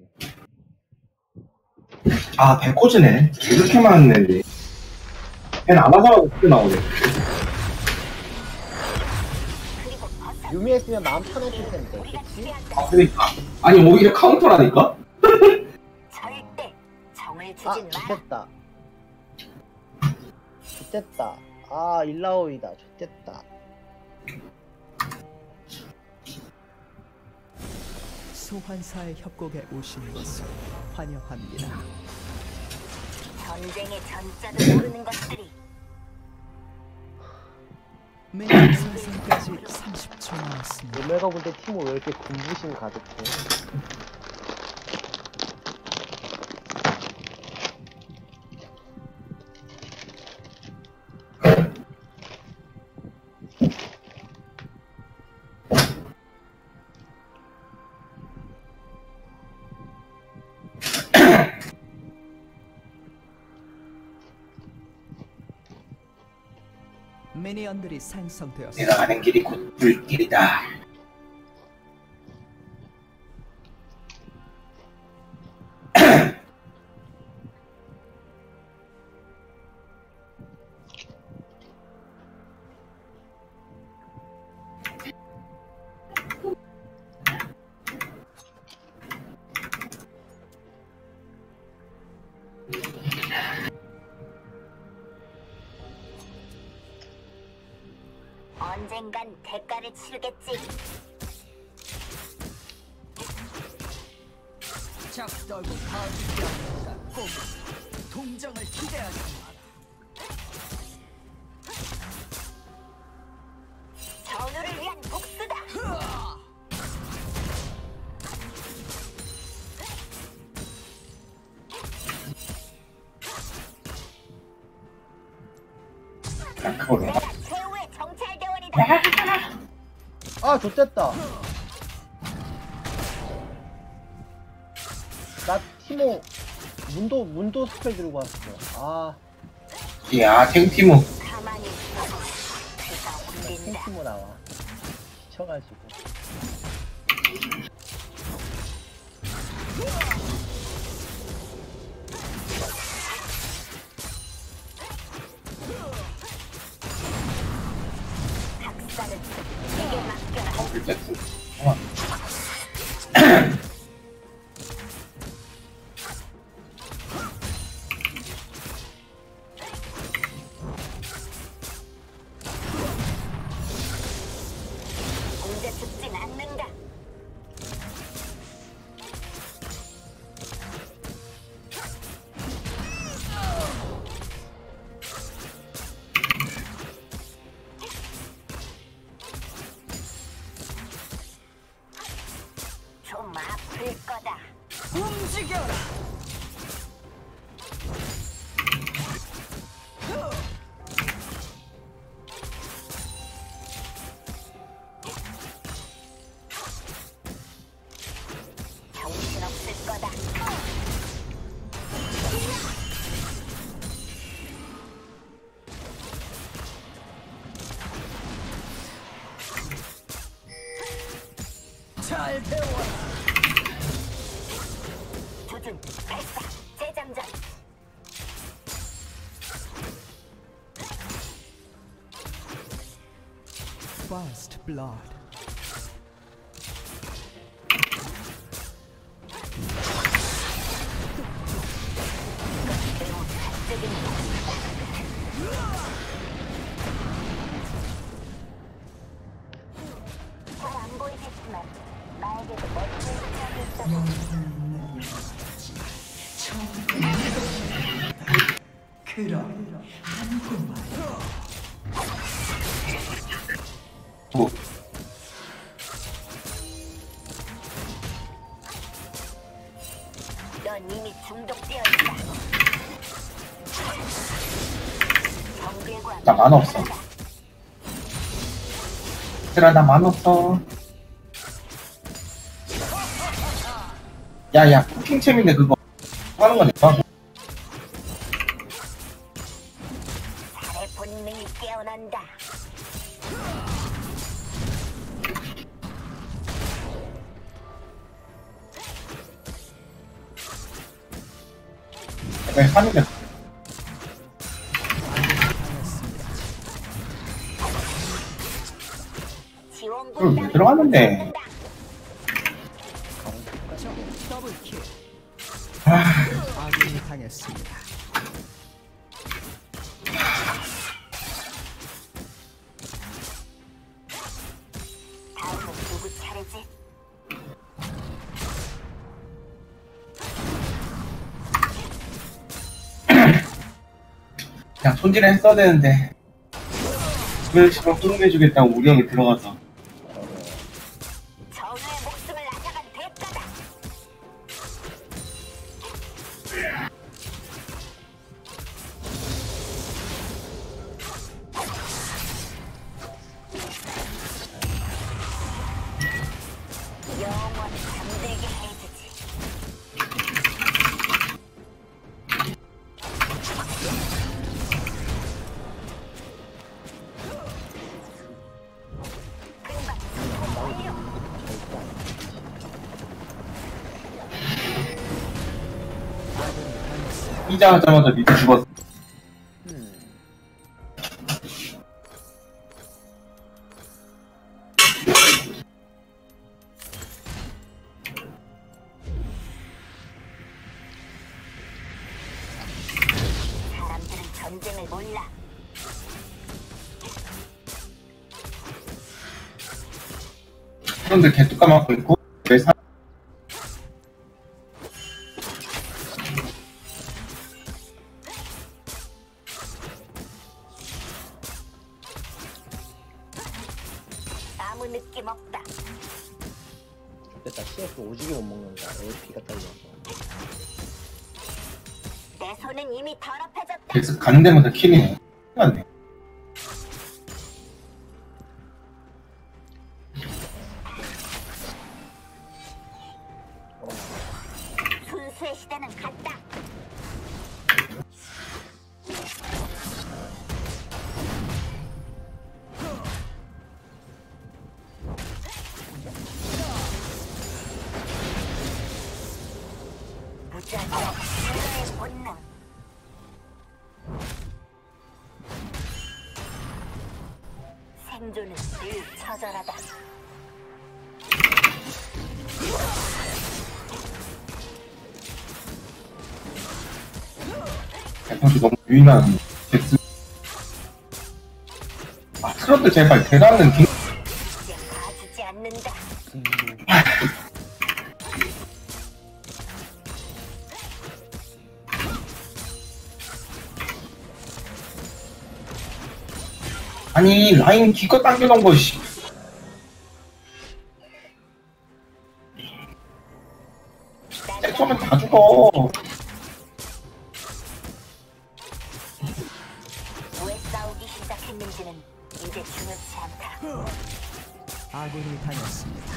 아, 백코즈네. 이렇게 많은 애인데. 걔는 안 하다가 어떻게 나오네. 유미 했으면 마음 편했을 텐데, 그치? 아, 그러니까. 아니, 오히려 카운터라니까? 절대 정을 아, 주진 마라. 좋됐다. 좋됐다. 아, 일라오이다. 좋됐다. 소환사의 협곡에 오신 것을 환영합니다. 전쟁의 전자도 모르는 것들이 미니언 생성까지 30초 남았습니다. 오메가 볼때 티모 왜 이렇게 군부심 가득해? 미니언들이 생성되었습니다. 내가 가는 길이 곧 불길이다. 언젠간 대가를 치르겠지. 작 떨고 가지지 않는다. 꼭 동정을 기대하지 마라. 전우를 위한 복수다. 난 그걸 왜 내가 최후의 정찰대원이다. 아, 좋됐다. 나 티모 문도 스펠 들고 왔어. 아, 야, 탱티모. 가만히 있어. 그가 울린다. 티모 나와. 미쳐가지고. 학살은 내게 맡겨라. 불켰어. 공제 죽진 않는다. 좀 아플 거다. 움직여라. 정신없을 거다. 잘 배워라. 조준, 발사, 재장전. First blood. 매우 사적인 잘안 보이겠지만 나에게도 멋진 생각이 있어. 그럼 한국말. 뭐, 넌 이미 중독되어 있다. 정글과 나 만화 없어. 얘들아, 나 만화 없어. 야, 쿠킹챔인데 그거 하는 거 내가 하고. 살의 본능이 깨어난다. 왜 하는데 그걸 왜 들어가는데? 더블킬. 아, 아군이 당했습니다. 다음은 누구 차례지? 그냥 손질을 했어야 되는데 그걸 시방 흥해주겠다고 우리 형이 들어가서 전우의 목숨을 앗아간 대가다. 영원히 잠들게 해주지. 금방 완료. 이자 하자마자 밑에 죽었어. 사람들은 전쟁을 몰라. 그런데 개뚜까 맞고 있고 왜 사... 아무 느낌 없다. 됐다. CS 오지게 못 먹는다. AP가 딸려서. 내 손은 이미 더럽혀졌다. 계속 가는 데마다 킬이네. 맞네. 순수의 시대는 갔다. 무자비한 신의 본능. 생존은 늘 처절하다. 대통령 너무 유인한 덱스. 아, 트롯들 제발 대단한 딩. 이제 봐주지 않는다. 아니 라인 기껏 당겨놓은 거 씨. 잭서면 다 죽어. 왜 싸우기 시작했는지는 이제 중요치 않다. 아군이 당했습니다.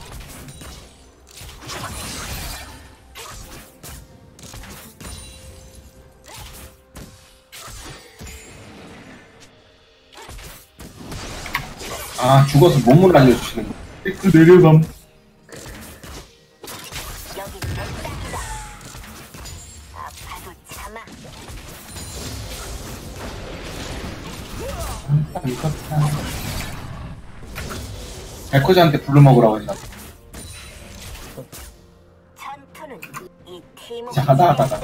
아 죽어서 몸을 알려주시는 거. 그 내려감. 여긴 내 땅이다. 아파도 참아. 미쳤다. 백호지한테 불러 먹으라고 했나. 전투는 이 팀을 진짜 하다하다가.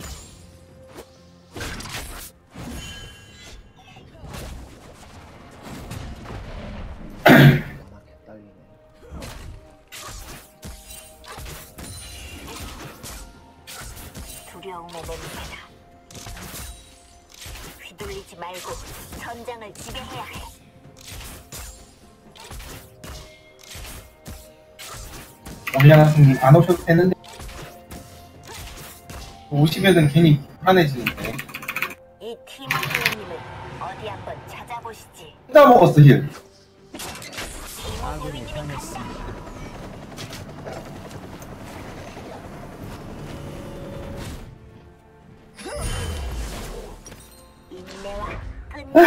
딸리네. 두려움의 냄새다. 휘둘리지 말고 전장을 지배해야 해. 올려놨으니 안 오셔도 되는데 50에는 괜히 불안해지는데. 이 팀의 주인님을 어디 한번 찾아보시지. 혼자 먹었어 힐. 아군이 당했습니다. 인내와 끈기.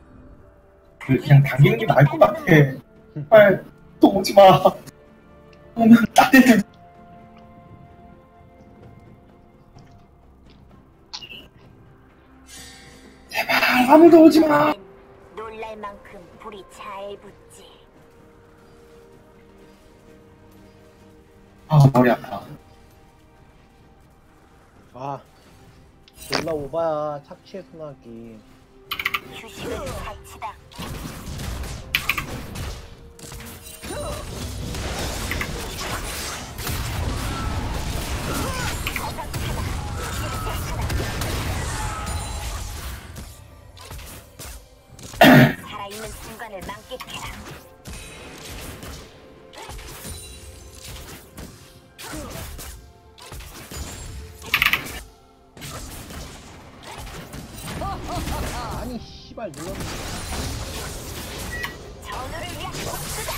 그냥 당기는 게 나을 것 같아. 빨리 또 오지 마. 따뜻해. 제발 아무도 오지 마. 놀랄 만큼 불이 잘 붙지. 아 머리 아파. 아 졸라 오바야 착취의 소나기. 휴식은 가치다. 살아있는 순간을 만끽해라. 아니 씨발 눌렀는데. 전우를 위한 복수다.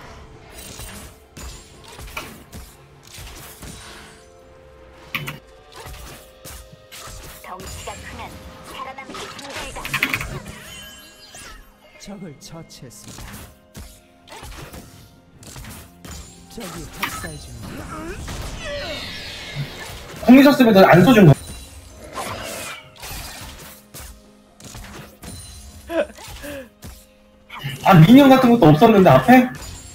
덩치가 크면 살아남기 힘들다. 적을 처치했습니다. 적이 학살 중입니다. 공 있었으면 안 써준 거. 아 미니언 같은 것도 없었는데 앞에?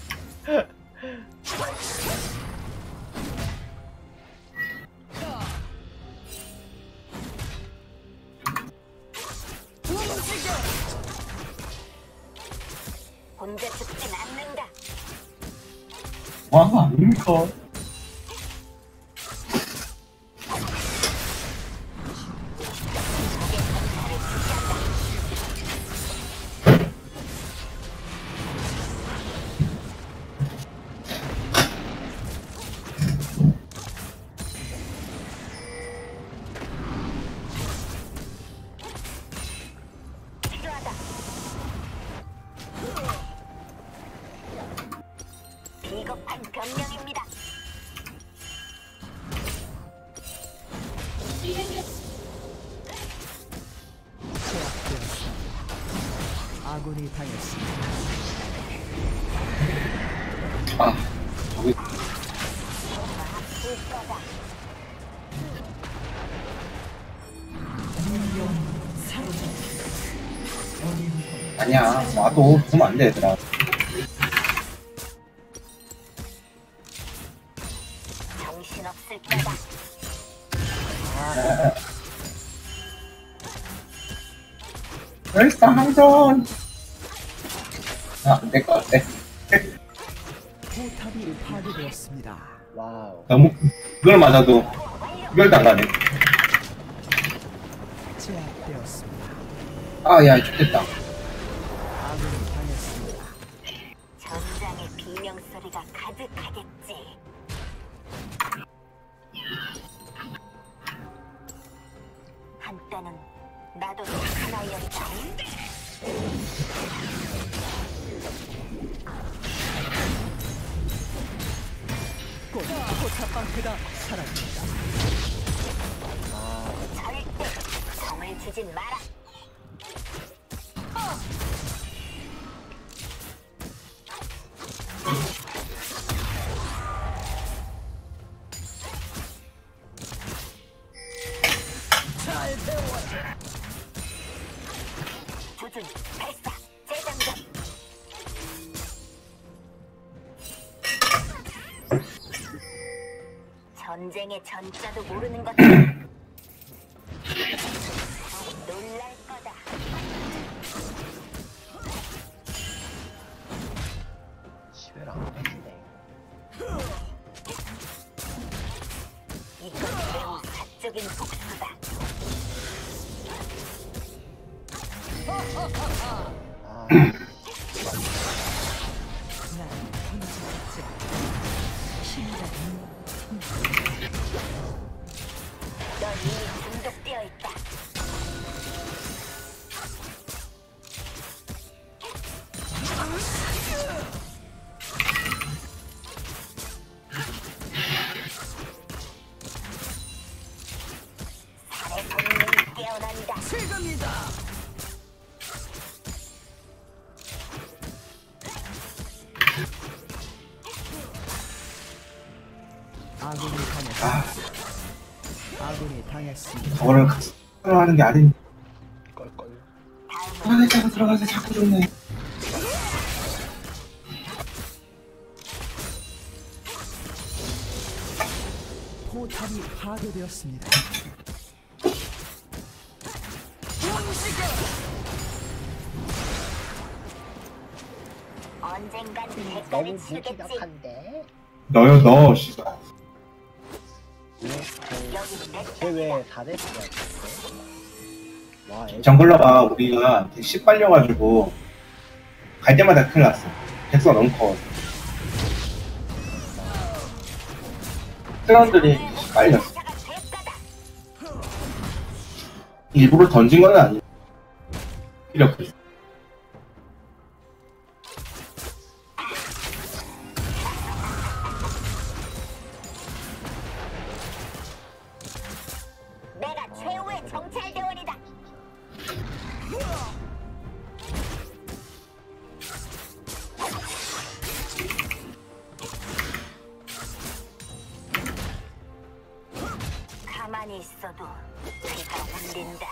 혼자 죽진 않는다. 와 아닙니까? 필요하다. 비겁한 변명입니다. 제압되었습니다. 아군이 당했습니다. 아 저기 아플 거다. 아니야 와도 보면 안 돼 얘들아. 정신없을 거다. 일상전. 아 내 거 어때? 포탑이 파괴되었습니다. 와우. 너무 그걸 맞아도 이걸 안 가네. 제압되었습니다. 아야 좋겠다. 아군이 당했습니다. 전장의 비명 소리가 가득하겠지. 한때는 나도 착한 아이였다. 곧 포탑 방패가 사라집니다. 절대 성을 주진 마라. 잘 배워라. 조준, 발사, 재장전. 전쟁의 전자도 모르는 것들. 놀랄 거다. 집에랑 안 해주네. 이건 매우 사적인 복수다. 아 난 혼자 심장이 넌 이미 중독되어 있다. 살해 본능이 깨어난다. 지금이다. 아군이 당했습니다. 아, 아군이 당했습니다. 저거를 같이 하는 게 아닌데. 껄껄. 다음은 들어가서 자꾸 죽네. 포탑이 파괴되었습니다. 언젠간 너무 대가를 치르겠지. 무기력한데? 너, 씨발. 여기 내 쟤왜 4대스야? 와, 정글러가 우리가 되게 씨빨려가지고 갈 때마다 큰일 났어. 백수가 너무 커. 사람들이 씨빨렸어. 차가 대가다. 일부러 던진 건 아니야. 필요 없어. 내가 최후의 정찰대원이다. 가만히 있어도 배가 울린다.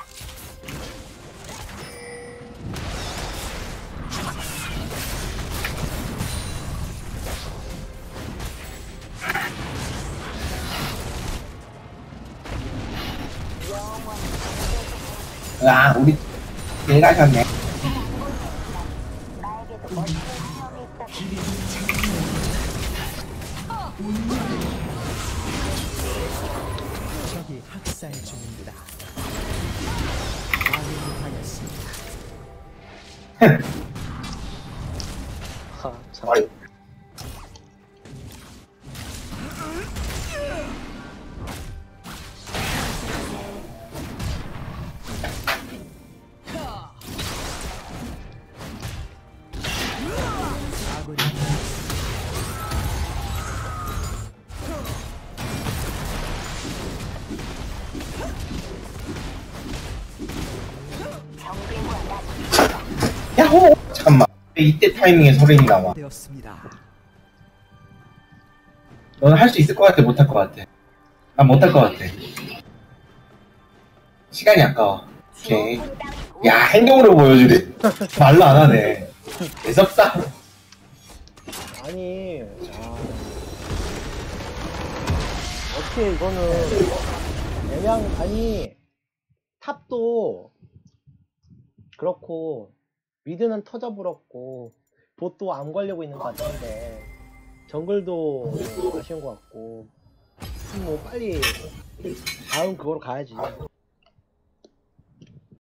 아, 우리 얘가 졌네. 나에게도 멋진 체험이 있다고. 적이 학살 중입니다. 아군이 당했습니다. 하, 참. 어이. 아군이 정글과 나 야호! 잠깐만. 이때 타이밍에 소린이 나와. 되었습니다. 너는 할 수 있을 것 같아, 못할 것 같아? 난 못할 것 같아. 시간이 아까워. 오케이. 지옥 따위 야, 행동으로 보여주네. 말로 안 하네. 매섭다. 아니, 어떻게 이거는 그냥 아니 탑도 그렇고 미드는 터져버렸고 봇도 안 걸리고 있는 것 같은데 정글도 아쉬운 것 같고 뭐 빨리 다음 그거로 가야지.